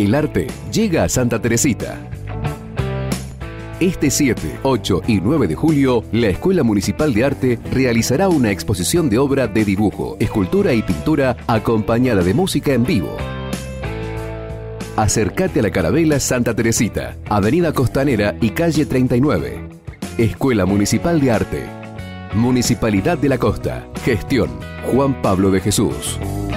El arte llega a Santa Teresita. Este 7, 8 y 9 de julio, la Escuela Municipal de Arte realizará una exposición de obra de dibujo, escultura y pintura acompañada de música en vivo. Acércate a la Carabela Santa Teresita, Avenida Costanera y calle 39. Escuela Municipal de Arte. Municipalidad de la Costa. Gestión Juan Pablo de Jesús.